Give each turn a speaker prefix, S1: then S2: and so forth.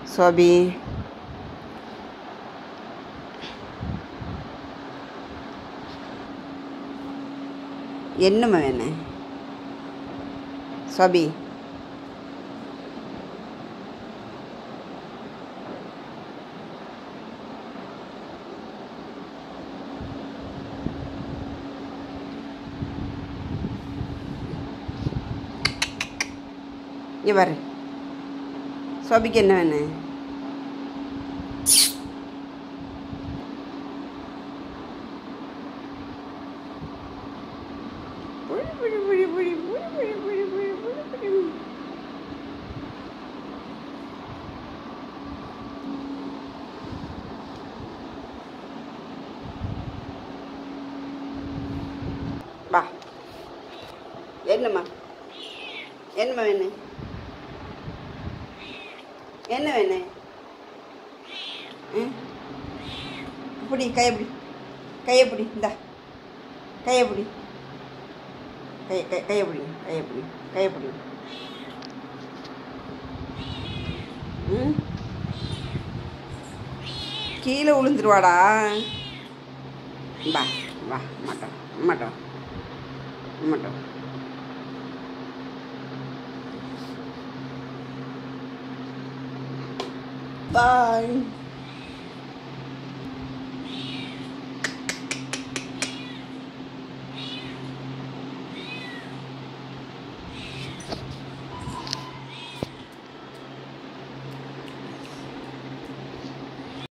S1: சோபி என்னம்மா வேணும் சோபி? இங்கே பாரு, சோபிக்கு என்ன வேணும்? வா, என்னம்மா என்னம்மா வேணும்? என்ன வேணும்? இப்படி கையப்படி, கையப்படி, இந்தா கையப்படி, கையப்படி, கையப்படி, கையப்படி. கீழே விழுந்துருவாடா. வா வா, மாட்டோம் மாட்டோம் மாட்டோம். Bye.